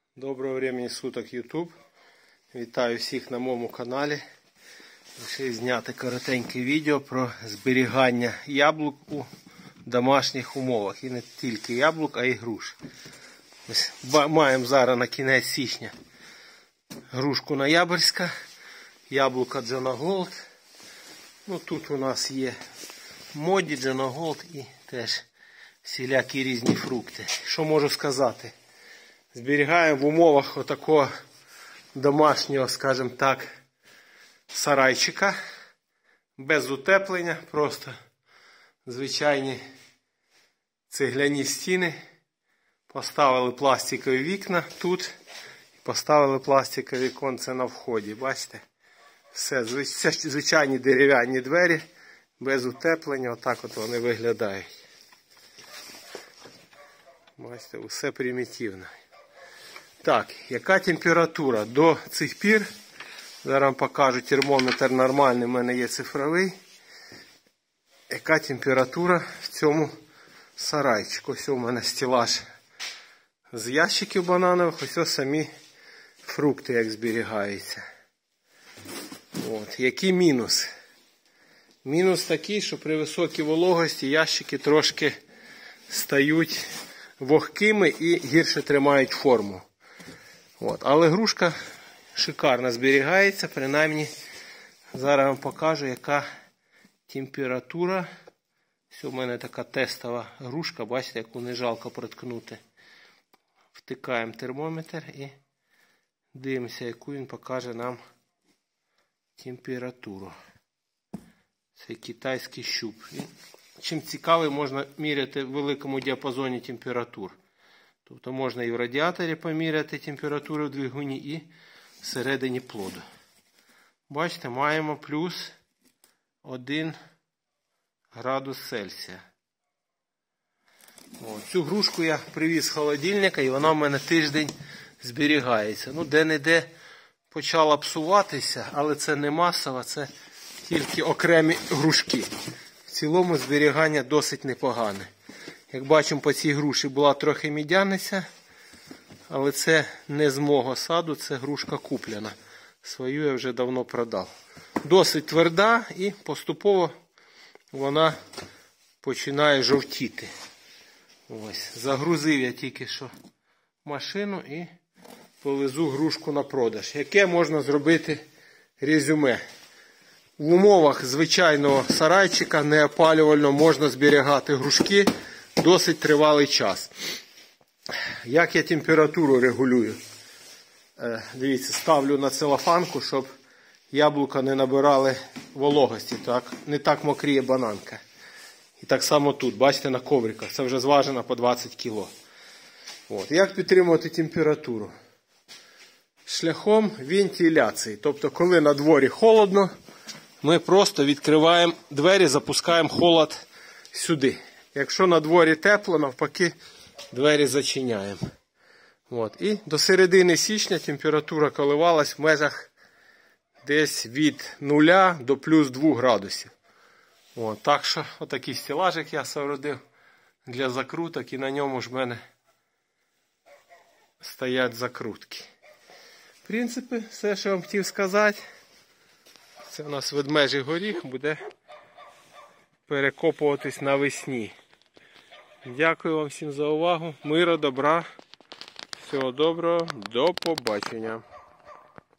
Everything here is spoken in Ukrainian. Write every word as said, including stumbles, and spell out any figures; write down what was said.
Доброго времени суток, YouTube. Вітаю всіх на моєму каналі. Вирішив зняти коротеньке відео про зберігання яблук у домашніх умовах. І не тільки яблук, а й груш. Ось маємо зараз на кінець січня грушку ноябрьська, яблука Джона Голд. Ну, тут у нас є моді, Джона Голд і теж всілякі різні фрукти. Що можу сказати? Зберігаємо в умовах отакого домашнього, скажімо так, сарайчика. Без утеплення, просто звичайні цегляні стіни. Поставили пластикові вікна тут. Поставили пластикові віконце на вході. Бачите? Все, звичайні дерев'яні двері. Без утеплення. Отак от вони виглядають. Бачите, усе примітивно. Так, яка температура до цих пір? Зараз вам покажу, термометр нормальний, в мене є цифровий. Яка температура в цьому сарайчику? Ось у мене стелаж з ящиків бананових, ось ось самі фрукти як зберігаються. От. Який мінус? Мінус такий, що при високій вологості ящики трошки стають вогкими і гірше тримають форму. От. Але грушка шикарно зберігається, принаймні зараз вам покажу, яка температура. Ось у мене така тестова грушка, бачите, яку не жалко проткнути. Втикаємо термометр і дивимося, яку він покаже нам температуру. Це китайський щуп. І чим цікавий, можна міряти в великому діапазоні температур. Тобто можна і в радіаторі поміряти температуру в двигуні, і всередині плоду. Бачите, маємо плюс один градус Цельсія. О, цю грушку я привіз з холодильника, і вона в мене тиждень зберігається. Ну, де-не-де почала псуватися, але це не масово, це тільки окремі грушки. В цілому зберігання досить непогане. Як бачимо, по цій груші була трохи мідяниця, але це не з мого саду, це грушка куплена. Свою я вже давно продав. Досить тверда і поступово вона починає жовтіти. Ось, загрузив я тільки що машину і повезу грушку на продаж. Яке можна зробити резюме? В умовах звичайного сарайчика, неопалювального, можна зберігати грушки досить тривалий час. Як я температуру регулюю? Е, дивіться, ставлю на целофанку, щоб яблука не набирали вологості. Так? Не так мокріє бананка. І так само тут, бачите, на ковриках. Це вже зважено по двадцять кіло. От. Як підтримувати температуру? Шляхом вентиляції. Тобто, коли на дворі холодно, ми просто відкриваємо двері, запускаємо холод сюди. Якщо на дворі тепло, навпаки, двері зачиняємо. От. І до середини січня температура коливалась в межах десь від нуля до плюс двох градусів. От. Так що, отакий стелажик я соорудив для закруток, і на ньому ж в мене стоять закрутки. В принципі, все, що я вам хотів сказати. Це у нас ведмежий горіх буде перекопуватись навесні. Дякую вам всім за увагу. Миру, добра. Всього доброго. До побачення.